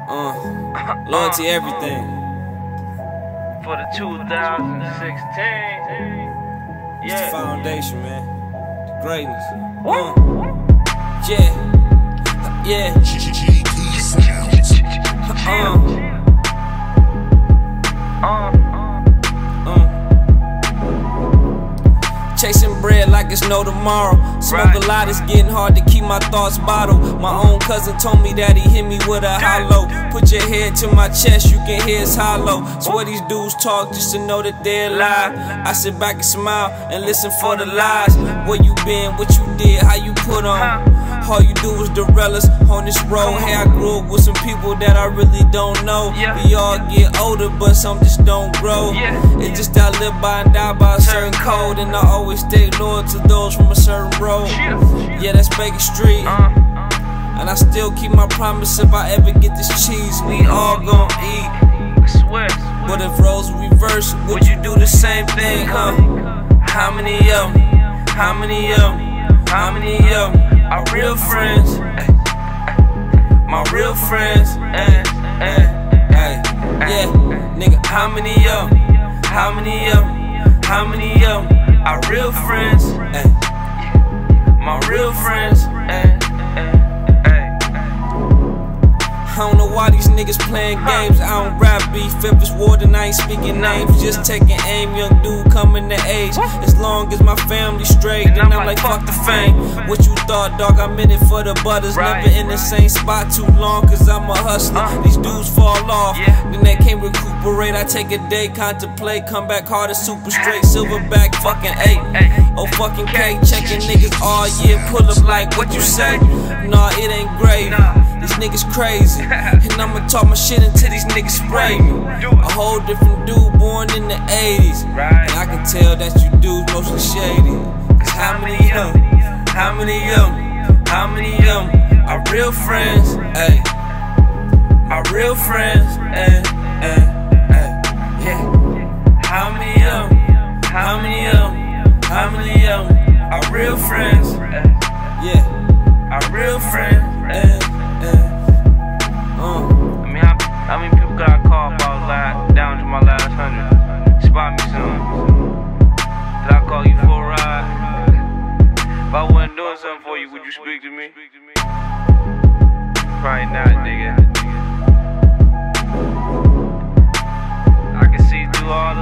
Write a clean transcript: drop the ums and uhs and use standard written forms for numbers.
Loyalty, everything. For the 2016. It's the foundation, man. The greatness. Yeah. Chasing bread like it's no tomorrow. Smoke a lot, it's getting hard to keep my thoughts bottled. My own cousin told me that he hit me with a hollow. Put your head to my chest, you can hear it's hollow. Swear these dudes talk just to know that they're alive. I sit back and smile and listen for the lies. Where you been, what you did, how you put on. All you do is derelish on this road. Hey, I grew up with some people that I really don't know. We all get older, but some just don't grow. It's just I live by and die by a certain code, and I always stay loyal to those from a certain road. Yeah, that's Baker Street. And I still keep my promise, if I ever get this cheese, we all gon' eat. But if roles reverse, would you do the same thing, huh? How many of them? How many of them? How many of them are real friends? My real friends. Yeah, nigga, how many of them? How many of them? How many of them are real friends? My real friends. I don't know why these niggas playing games. I don't rap beef. If it's war, then I ain't speaking names. Just taking aim, young dude coming to age. As long as my family straight, then I'm like, fuck the fame. What you thought, dog? I'm in it for the butters. Never in the same spot too long, cause I'm a hustler. These dudes fall off, then they can't recuperate. I take a day, contemplate, come back hard as super straight. Silverback, fucking 8. Oh, fucking K. Checking niggas all year, pull up like, what you say? Nah, it ain't great. These niggas crazy, and I'ma talk my shit until these niggas spray me. A whole different dude born in the 80s, and I can tell that you dudes mostly shady. Cause how many of them, how many of them, how many of them are real friends, ayy? Are real friends, ayy, yeah. How many of them, how many of them, how many of them are real friends, yeah, are real friends, How many people could I call if I was down to my last 100? Spot me some. Did I call you for a ride? If I wasn't doing something for you, would you speak to me? Probably not, nigga. I can see through all